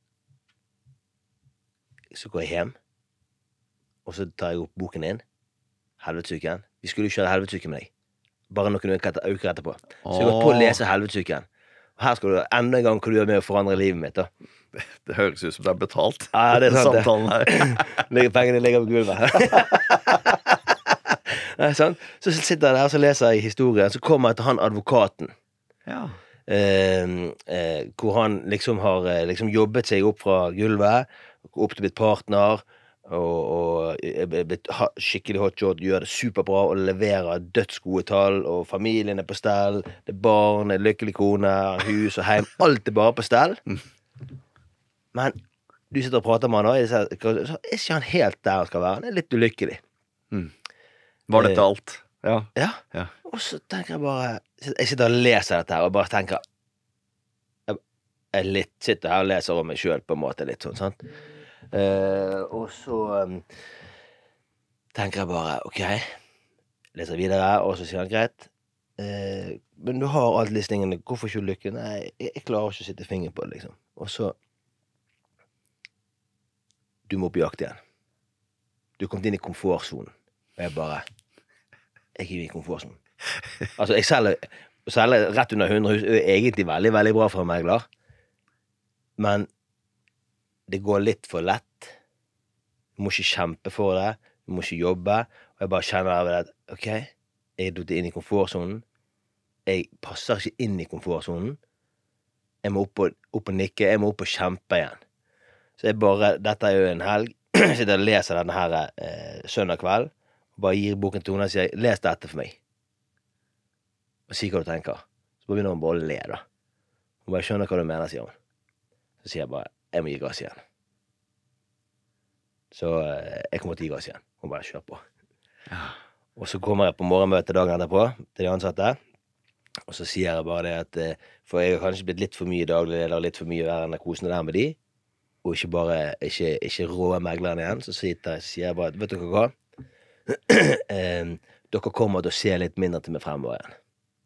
Så går jeg hjem, og så tar jeg opp boken din, Helvetesuken. Vi skulle jo kjøre Helvetesuken med deg. Bare noen uker etter- uker etterpå. Så jeg går på å lese Helvetesuken. Og her skal du enda en gang kan du gjøre med å forandre livet mitt. da. Det høres ut som det er betalt. Ja, det er sant, det. Samtalen her. Ligger- Pengene ligger på gulvet. Nei, sant? Så sitter jeg der og så leser jeg historien, så kommer jeg til han advokaten. Ja. Eh, eh, hvor han liksom har eh, liksom jobbet seg opp fra gulvet, opp til blitt partner, og, og er blitt ha- skikkelig hotshot, gjør det superbra og leverer dødsgode tall, og familien er på stell, det er barn, det er lykkelig kone, hus og heim, alt er bare på stell. Men du sitter og prater med han, og jeg sier, så er ikke han helt der han skal være, han er litt ulykkelig. Var dette alt? Ja. Ja, Ja. og så tenker jeg bare, jeg sitter og leser dette her, og bare tenker, jeg, jeg litt, sitter her og leser om meg selv på en måte, litt sånn, sant? Eh, og så um, tenker jeg bare, ok, leser videre, og så sier han, greit, eh, men du har alt listningene, hvorfor ikke lykke? Nei, jeg, jeg klarer ikke å sitte fingeren på det, liksom. Og så, du må på jakt igjen. Du er kommet inn i komfortzonen, og jeg bare, jeg er ikke i komfortzonen. Altså, jeg selger, selger rett under hundre hus, det er egentlig veldig, veldig bra for en megler, men det går litt for lett. Du må ikke kjempe for det. Du må ikke jobbe. Og jeg bare kjenner av det at, ok, jeg er dødt inn i komfortzonen. Jeg passer ikke inn i komfortzonen. Jeg må opp og, opp og nikke. Jeg må opp og kjempe igjen. Så jeg bare, dette er jo en helg. Jeg sitter og leser denne her eh, søndag kveld. Og bare gir boken til henne og sier, les dette for meg. Og si hva du tenker. Så begynner hun bare å le da. Hun bare skjønner hva du mener, sier hun. Så sier jeg bare, jeg må gi gass igjen. Så eh, jeg kommer til å gi gass igjen. Hun bare kjør på. Ja. Og så kommer jeg på morgenmøte dagen etterpå til de ansatte. Og så sier jeg bare det at eh, for jeg har kanskje blitt litt for mye daglig leder, litt for mye værende kosende der med de, og ikke bare, ikke, ikke rå meglerne igjen. Så sitter, så sier jeg bare, vet dere hva? eh, dere kommer til å se litt mindre til meg fremover igjen.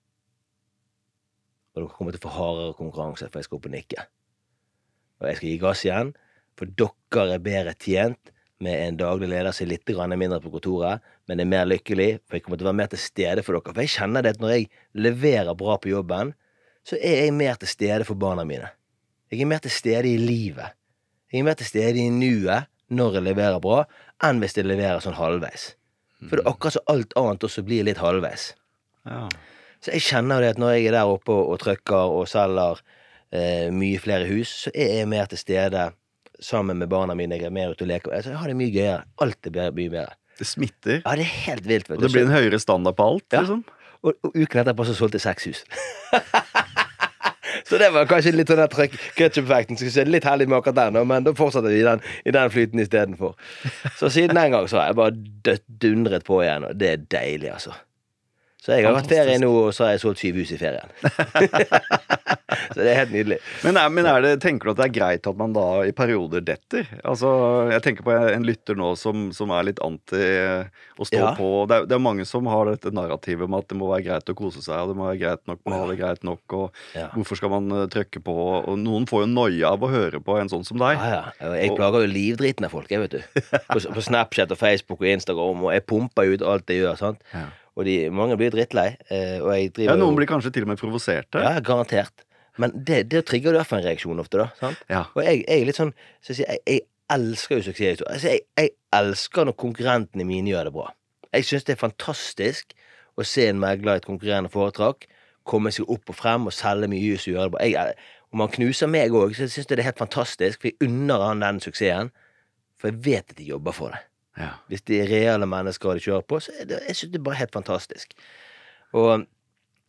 Og dere kommer til å få hardere konkurranse, for jeg skal opp og nikke. Og jeg skal gi gass igjen, for dere er bedre tjent med en daglig leder som er litt grann mindre på kontoret, men er mer lykkelig, for jeg kommer til å være mer til stede for dere. For jeg kjenner det at når jeg leverer bra på jobben, så er jeg mer til stede for barna mine. Jeg er mer til stede i livet. Jeg er mer til stede i nuet når jeg leverer bra, enn hvis jeg leverer sånn halvveis. For det er akkurat så alt annet også blir litt halvveis. Ja. Så jeg kjenner det at når jeg er der oppe og, og trykker og selger eh, mye flere hus, så er jeg mer til stede sammen med barna mine. Jeg er mer ute og leker. Altså, jeg har det mye gøyere. Alt er bedre, mye bedre. Det smitter. Ja, det er helt vilt. Vet Og det blir en høyere standard på alt, Ja. liksom. Og, og uken etterpå så solgte jeg seks hus. Så det var kanskje litt sånn der ketchup-effekten, så jeg er litt heldig med akkurat den, nå, men da fortsatte vi i den, i den flyten i stedet for. Så siden den gang så har jeg bare dødt dundret på igjen, og det er deilig, altså. Så jeg har hatt ferie nå, og så har jeg solgt syv hus i ferien. Så det er helt nydelig. Men, er, men er det, tenker du at det er greit at man da i perioder detter? Altså, jeg tenker på en lytter nå som, som er litt anti å stå Ja. på. Det er, det er mange som har dette narrativet med at det må være greit å kose seg, og det må være greit nok, man har det greit nok, og Ja. hvorfor skal man eh, trykke på? Og noen får jo noia av å høre på en sånn som deg. Ja, ja. Jeg plager jo livdriten av folk, jeg vet du. På, på Snapchat og Facebook og Instagram, og jeg pumper ut alt jeg gjør, sant? Ja. Og de, mange blir drittlei, eh, og jeg driver Ja, noen jo- blir kanskje til og med provoserte. Ja, garantert. Men det, det trigger jo derfor en reaksjon ofte, da. Sant? Ja. Og jeg, jeg er litt sånn så jeg, sier, jeg, jeg elsker jo suksesshistorier. Altså, jeg, jeg elsker når konkurrentene mine gjør det bra. Jeg syns det er fantastisk å se en megler i et konkurrerende foretak komme seg opp og frem og selge mye hus og gjøre det bra. Jeg, om han knuser meg òg, så syns jeg det er helt fantastisk, for jeg unner han den suksessen. For jeg vet at de jobber for det. Ja. Hvis de er reelle mennesker de kjører på, så er det, jeg synes det er bare helt fantastisk. Og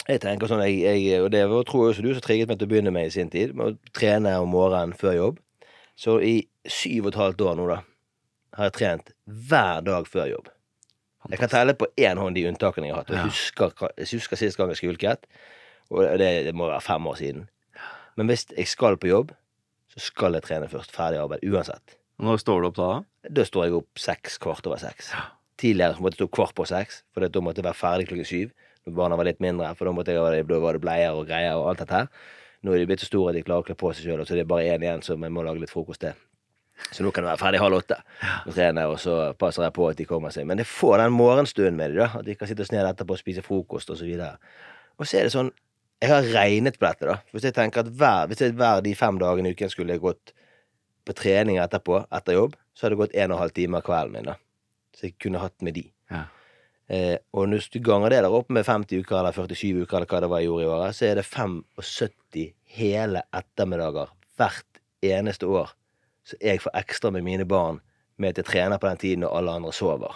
Jeg tenker sånn, jeg, jeg, og det var, tror jeg også du som trigget meg til å begynne med i sin tid, med å trene om morgenen før jobb. Så i syv og et halvt år nå da, har jeg trent hver dag før jobb. Jeg kan telle på en hånd de unntakene jeg har hatt, og jeg husker, jeg husker sist gang jeg skulket, og det, det må være fem år siden. Men hvis jeg skal på jobb, så skal jeg trene først, ferdig arbeid, uansett. Når står du opp da? Da står jeg opp seks, kvart over seks. Tidligere så måtte jeg stå kvart på seks, for da måtte jeg være ferdig klokken syv. Når barna var litt mindre, for da måtte jeg, da var det bleier og greier og alt dette her. Nå er de blitt så store at de klarer å kle på seg selv, og så er det bare en igjen som jeg må lage litt frokost til. Så nå kan det være ferdig halv åtte og trene, og så passer jeg på at de kommer seg. Men det får den morgenstunden med de da, at de kan sitte og sned etterpå og spise frokost og så videre. Og så er det sånn, jeg har regnet på dette da. Hvis jeg tenker at hver, hvis jeg hver de fem dagene i uken skulle jeg gått på trening etterpå, etter jobb, så hadde det gått en og en halv time av kvelden min da. Så jeg kunne hatt med de. Ja. Eh, og når du ganger det der opp med femti uker eller førtisju uker eller hva det var jeg gjorde i året, så er det syttifem hele ettermiddager hvert eneste år så jeg får ekstra med mine barn med at jeg trener på den tiden når alle andre sover.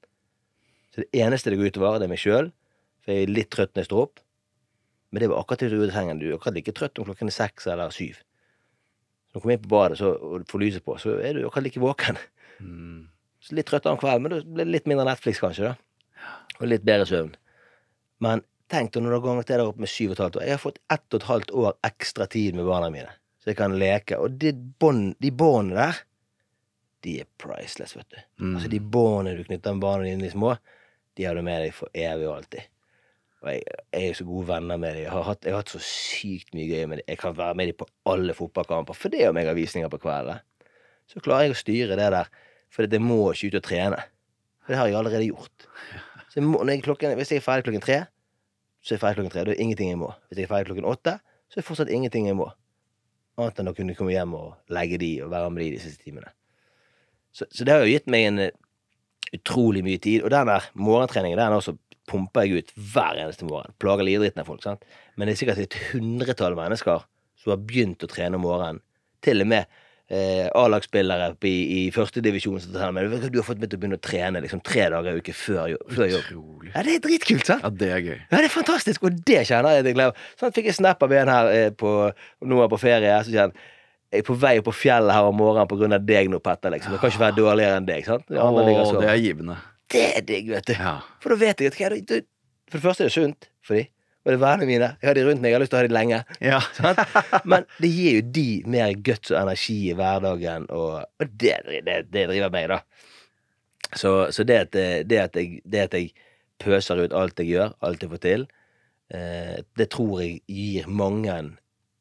Så det eneste det går utover, det er meg selv, for jeg er litt trøtt når jeg står opp. Men det var akkurat til utesengen. Du er akkurat like trøtt om klokken er seks eller syv. Så når du kommer inn på badet så, og får lyset på, så er du akkurat like våken. Mm. Så litt trøttere om kvelden, men da blir det litt mindre Netflix kanskje da. Og litt bedre søvn. Men tenk deg når du har ganget det der opp med syv og et halvt år. Jeg har fått ett og et halvt år ekstra tid med barna mine. Så jeg kan leke. Og de bånd, de båndene der, de er priceless, vet du. Mm. Altså de båndene du knytter med barna dine i små, de har du med deg for evig og alltid. Og jeg, jeg er så gode venner med dem. Jeg har, hatt, jeg har hatt så sykt mye gøy med dem. Jeg kan være med dem på alle fotballkamper, for det om jeg har visninger på kvelden. Så klarer jeg å styre det der, for det må ikke ut og trene. For det har jeg allerede gjort. Så jeg må, når jeg klokken, hvis jeg er ferdig klokken tre, så er jeg ferdig klokken tre. Da er ingenting jeg må. Hvis jeg er ferdig klokken åtte, så er det fortsatt ingenting jeg må. Annet enn å kunne komme hjem og legge de og være med de de siste timene. Så, så det har jo gitt meg en uh, utrolig mye tid. Og den der morgentreningen, den også pumper jeg ut hver eneste morgen. Plager lidritten av folk, sant? Men det er sikkert et hundretall mennesker som har begynt å trene om morgenen. Til og med Eh, A-lagsspillere i, i første divisjon som tar med. Du har fått med til å begynne å trene liksom, tre dager i uke før, før jobb. Ja, det er dritkult, sant? Ja, det er gøy. Ja, det er fantastisk, og det kjenner jeg at jeg gleder. Sånn fikk jeg snap av en her eh, på, nå er jeg på ferie, så kjenner jeg er på vei på fjellet her om morgenen på grunn av deg nå, Petter, liksom. Det kan ikke være dårligere enn deg, sant? Åh, oh, det er givende. Det er digg, vet du. Ja. For da vet jeg at okay, det, for det første er det sunt for de. Og det er vennene mine. Jeg har de rundt meg, jeg har lyst til å ha de lenge. Ja. Men det gir jo de mer guts og energi i hverdagen, og, og det, det, det driver meg, da. Så, så det, at, det, at jeg, det at jeg pøser ut alt jeg gjør, alt jeg får til, eh, det tror jeg gir mange en,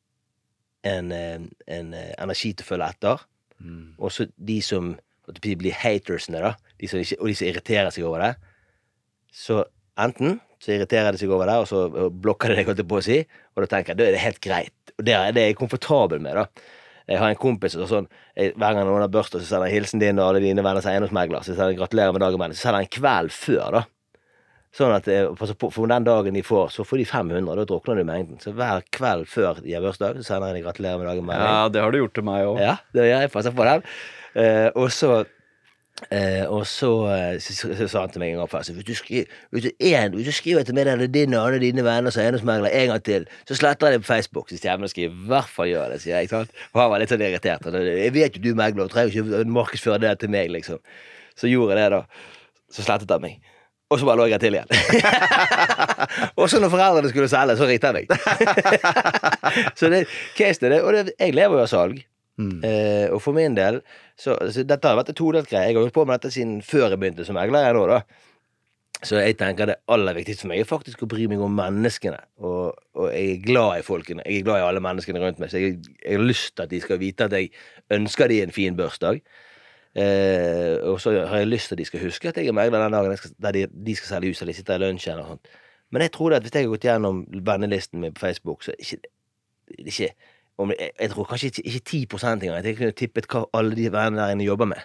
en, en energi til å følge etter. Mm. Også de som blir hatersene, da, de som ikke, og de som irriterer seg over det. Så enten så irriterer det seg over der, og så blokker det deg, holdt jeg på å si, og da tenker jeg, da er det helt greit. Og det er det jeg er komfortabel med, da. Jeg har en kompis, og sånn, jeg, hver gang noen har børst, så sender jeg hilsen din og alle dine venner som er eiendomsmegler, så sender jeg gratulerer med dagen med så sender jeg en kveld før, da. Sånn at, for den dagen de får, så får de fem hundre, og da drukner du mengden. Så hver kveld før de har børsdag, så sender jeg gratulerer med dagen med. Ja, det har du gjort til meg også. Ja, det gjør jeg, passer på den. Uh, og så Eh, og så, så, så, så sa han til meg en gang før, hvis du, skri, hvis, du en, hvis du skriver til meg der det er din og alle dine venner som eiendomsmegler en gang til, så sletter jeg det på Facebook. Så sier jeg, men skriver, i hvert fall gjør det, sier jeg, ikke sant? Og han var litt sånn irritert. Jeg vet jo du megler, og trenger ikke markedsføre det til meg, liksom. Så gjorde jeg det da. Så slettet han meg. Og så bare lå jeg til igjen. Og så når foreldrene skulle selge, så ringte han meg. Så det, case det, og det, jeg lever jo av salg. Mm. Eh, og for min del så, så dette har vært et todelt greie. Jeg har gjort på med dette siden før jeg begynte som megler jeg nå da. Så jeg tenker det aller viktigste for meg er faktisk å bry meg om menneskene, og, og jeg er glad i folkene, jeg er glad i alle menneskene rundt meg, så jeg, jeg har lyst til at de skal vite at jeg ønsker de en fin børsdag. Eh, og så har jeg lyst til at de skal huske at jeg er megler den dagen skal, der de, de skal selge hus, eller de sitter i lunsjen og sånt. Men jeg tror det at hvis jeg har gått gjennom vennelisten min på Facebook, så er det ikke, ikke Om jeg, jeg tror kanskje ikke, ikke ti prosent engang. Jeg kunne tippet hva alle de vennene der inne jobber med.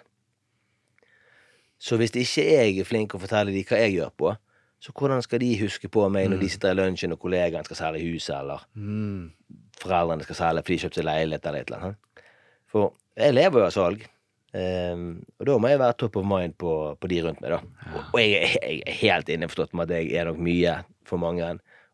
Så hvis ikke jeg er flink å fortelle dem hva jeg gjør på, så hvordan skal de huske på meg når mm. de sitter i lunsjen og kollegaen skal selge huset, eller mm. foreldrene skal selge fordi de kjøpte leilighet eller et eller annet. For jeg lever jo av salg, um, og da må jeg være top of mind på, på de rundt meg da. Ja. Og jeg, jeg er helt innforstått med at jeg er nok mye for mange,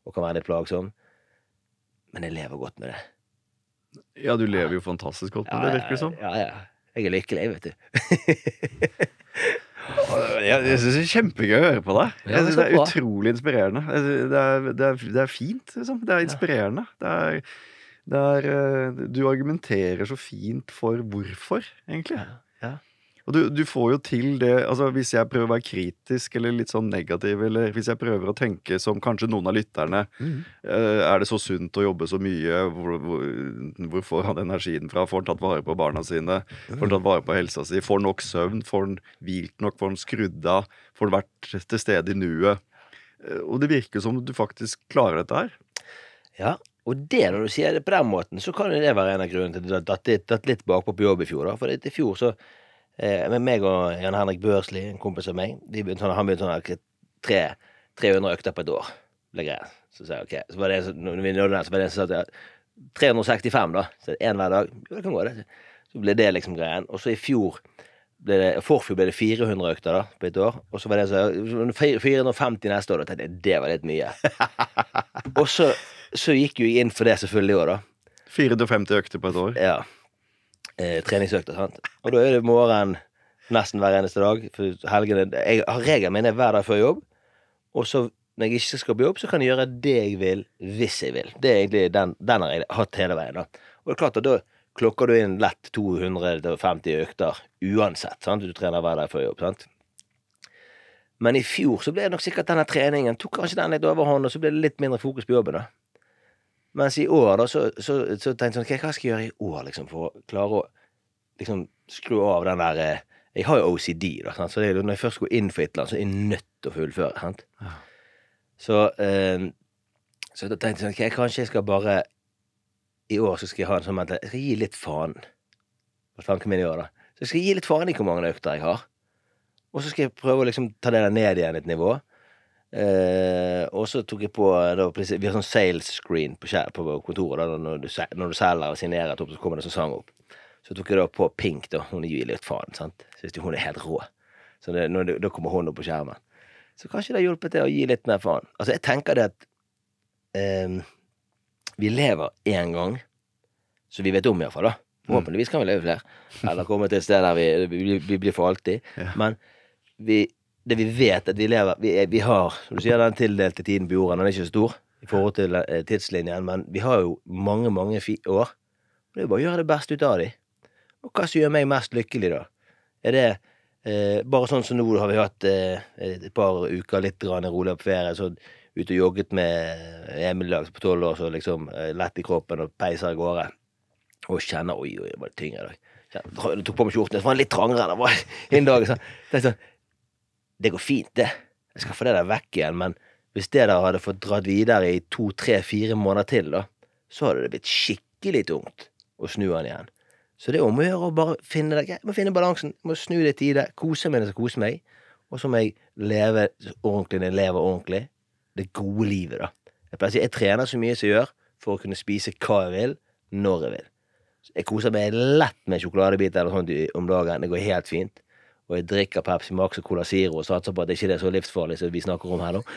og kan være litt plagsom. Men jeg lever godt med det. Ja, du lever jo fantastisk godt med det, virker det som. Ja, ja. Jeg er lykkelig, vet du. Jeg, jeg synes det er kjempegøy å høre på deg. Ja, Jeg synes så det er bra. utrolig inspirerende. Jeg synes Det er, det er, det er fint, liksom. Det er inspirerende. Det er, det er, eh, du argumenterer så fint for hvorfor, egentlig. Ja. Og du, du får jo til det, altså hvis jeg prøver å være kritisk eller litt sånn negativ, eller hvis jeg prøver å tenke som kanskje noen av lytterne, Mm. eh, er det så sunt å jobbe så mye, hvor, hvor, hvor får han energien fra, får han tatt vare på barna sine, får han tatt vare på helsa si, får han nok søvn, får han hvilt nok, får han skrudd av, får han vært til stede i nuet. Eh, Og det virker som du faktisk klarer dette her. Ja, og det når du sier det på den måten, så kan jo det være en av grunnene til at det datt litt, datt litt bakpå på jobb i fjor. da. For i fjor så, eh, med meg og Jan Henrik Børsli, en kompis av meg, de begynte sånn, han begynte sånn her, tre, tre hundre økter på et år. Ble greit. Så sa jeg ok. Så var det, så, når vi nådde den, så var det en som sa at ja, tre hundre og sekstifem da. Så en hver dag. Jo, det kan gå det. Så ble det liksom greien. Og så i fjor, ble det, forfjor ble det fire hundre økter da, på et år. Og så var det så, fire hundre og femti neste år. Da tenkte jeg, det var litt mye. Og så, så gikk jo jeg inn for det selvfølgelig i år da. fire hundre og femti økter på et år. Ja. Eh, treningsøkter, sant? Og da er det morgen nesten hver eneste dag. For helgene, jeg har regelen min er hver dag før jobb. Og så, når jeg ikke skal på jobb, så kan jeg gjøre det jeg vil, hvis jeg vil. Det er egentlig den, den har jeg hatt hele veien da. Og det er klart at da klokker du inn lett to hundre og femti økter uansett, sant? Du trener hver dag før jobb, sant? Men i fjor så ble det nok sikkert denne treningen, tok kanskje den litt overhånd, og så ble det litt mindre fokus på jobben da. Mens i år da, så, så, så tenkte jeg sånn, okay, hva skal jeg gjøre i år liksom, for å klare å liksom skru av den der, eh, jeg har jo O C D da, sant? Så det er jo når jeg først går inn for et eller annet, så er jeg nødt til å fullføre, sant? Ja. Så, eh, så da tenkte jeg sånn, okay, kanskje jeg skal bare, i år så skal jeg ha en sånn mente, jeg skal gi litt faen, på tanken min i år da, så jeg skal gi litt faen i hvor mange økter jeg har, og så skal jeg prøve å liksom ta det der ned igjen et nivå. Uh, og så tok jeg på da, vi har sånn sales screen på, på kontoret da, når, du, når du selger og signerer et opp, så kommer det sånn sang opp. Så tok jeg da på Pink da, hun gir litt faen, sant? Synes hun er helt rå. Så det, når det, da kommer hun opp på skjermen. Så kanskje det har hjulpet til å gi litt mer faen. Altså jeg tenker det at um, vi lever en gang, så vi vet om i hvert fall da. Forhåpentligvis kan vi leve flere. Eller komme til et sted der vi, vi, vi blir for alltid. Ja. Men vi det vi vet at vi lever, vi, vi har, som du sier, den tildelte tiden på jorden, den er ikke så stor i forhold til eh, tidslinjen, men vi har jo mange, mange fi år. Det er bare å gjøre det best ut av de. Og hva som gjør meg mest lykkelig da? Er det eh, bare sånn som nå har vi hatt eh, et par uker litt grann rolig på ferie, så ut og jogget med Emil Lags på tolv år, så liksom eh, lett i kroppen og peiser i gårde. Og kjenner, oi, oi, det var litt tyngre i dag. Jeg tok på meg skjorten, så var den litt trangere, det var en dag, så det er sånn, det går fint det. Jeg skal få det der vekk igjen, men hvis det der hadde fått dratt videre i to, tre, fire måneder til da, så hadde det blitt skikkelig tungt å snu den igjen. Så det er om å gjøre å bare finne det, jeg må finne balansen, jeg må snu det til det, kose meg når jeg skal kose meg, og så må jeg leve ordentlig når jeg lever ordentlig, det gode livet da. Jeg pleier å si, jeg trener så mye som jeg gjør, for å kunne spise hva jeg vil, når jeg vil. Jeg koser meg lett med sjokoladebit eller sånt om dagen, det går helt fint. Og jeg drikker Pepsi Max og Cola Zero og satser på at det ikke er så livsfarlig som vi snakker om her nå.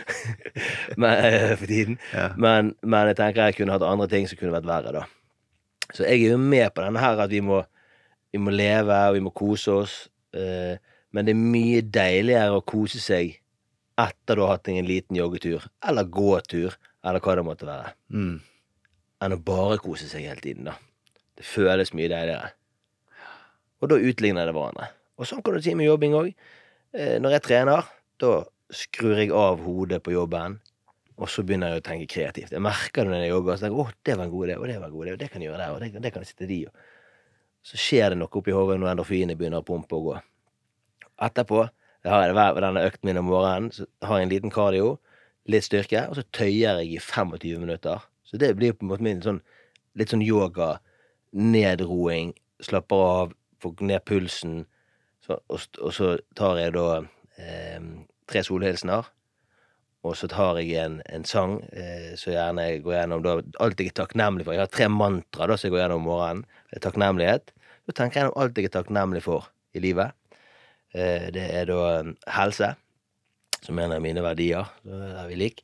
men, for tiden. Ja. Men, men jeg tenker jeg kunne hatt andre ting som kunne vært verre da. Så jeg er jo med på denne her at vi må, vi må leve og vi må kose oss. Eh, men det er mye deiligere å kose seg etter du har hatt en liten joggetur, eller gåtur, eller hva det måtte være. Mm. Enn å bare kose seg hele tiden da. Det føles mye deiligere. Og da utligner det hverandre. Og sånn kan du si med jobbing også. Eh, når jeg trener, da skrur jeg av hodet på jobben, og så begynner jeg å tenke kreativt. Jeg merker det når jeg jogger, og så tenker jeg, åh, det var en god idé, og det var en god idé, og det kan jeg gjøre der, og det, det kan jeg sitte de. Så skjer det noe oppi hodet når endorfinene begynner å pumpe og gå. Etterpå, jeg har hver denne økten min om morgenen, så har jeg en liten cardio, litt styrke, og så tøyer jeg i femogtyve minutter. Så det blir på en måte min sånn, litt sånn yoga, nedroing, slapper av, får ned pulsen, så, og, og så tar jeg da eh, tre solhilsener, og så tar jeg en, en sang, eh, så gjerne jeg går gjennom da, alt jeg er takknemlig for. Jeg har tre mantra da, så jeg går gjennom morgenen. Takknemlighet. Så tenker jeg gjennom alt jeg er takknemlig for i livet. Eh, det er da helse, som er en av mine verdier, så er vi lik.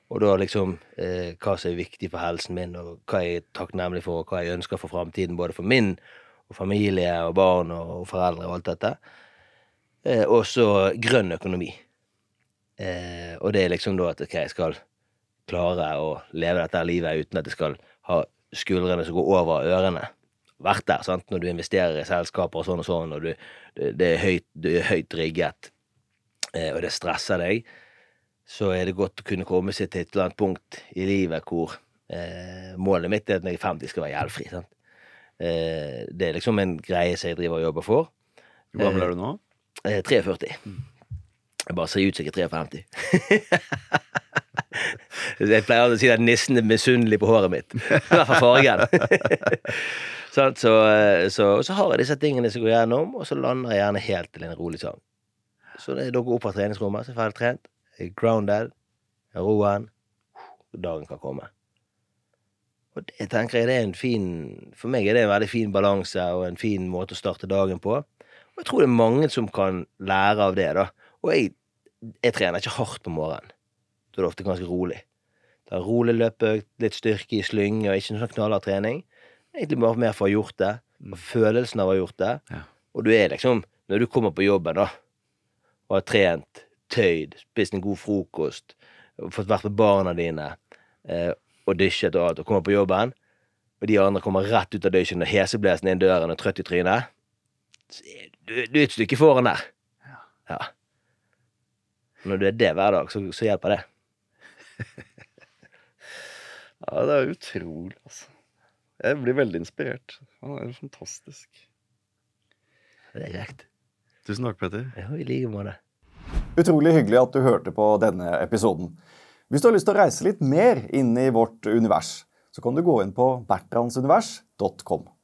Og da liksom eh, hva som er viktig for helsen min, og hva jeg er takknemlig for, og hva jeg ønsker for fremtiden, både for min, og familie, og barn, og foreldre, og alt dette. Eh, og så grønn økonomi. Eh, og det er liksom da at okay, jeg skal klare å leve dette livet uten at jeg skal ha skuldrene som går over ørene. Vært der, sant? Når du investerer i selskaper og sånn og sånn, og du, det, det er høyt, du er høyt rigget, eh, og det stresser deg, så er det godt å kunne komme seg til et eller annet punkt i livet hvor eh, målet mitt er at når jeg er femti skal være gjeldfri, sant? Eh, det er liksom en greie som jeg driver og jobber for. Hvor gammel er du nå? Eh, treogførti. Mm. Jeg bare ser ut som jeg er treogfemti. Jeg pleier å si at nissen er misunnelig på håret mitt. I hvert fall fargen. så, så, så, så har jeg disse tingene som går gjennom, og så lander jeg gjerne helt til en rolig sang. Så når jeg går opp fra treningsrommet, så er jeg ferdig trent, jeg er grounded, jeg er roen, dagen kan komme. Og det tenker jeg det er en fin, for meg er det en veldig fin balanse og en fin måte å starte dagen på. Og jeg tror det er mange som kan lære av det da. Og jeg, jeg trener ikke hardt på morgenen. Da er det ofte ganske rolig. Det er rolig løpøkt, litt styrke i slynge, og ikke noen sånn knallhard trening. Egentlig bare mer for å ha gjort det, og følelsen av å ha gjort det. Ja. Og du er liksom, når du kommer på jobben da, og har trent, tøyd, spist en god frokost, og fått vært med barna dine, eh, og dysjet og alt, og kommer på jobben, og de andre kommer rett ut av dysjen, og heseblesen inn døren og trøtt i trynet, så er du, du er et stykke foran der. Ja. Ja. Når du er det hver dag, så, så hjelper det. Ja, det er utrolig, altså. Jeg blir veldig inspirert. Han er fantastisk. Det er kjekt. Tusen takk, Petter. Ja, i like måte. Utrolig hyggelig at du hørte på denne episoden. Hvis du har lyst til å reise litt mer inn i vårt univers, så kan du gå inn på bertrandsunivers punktum com.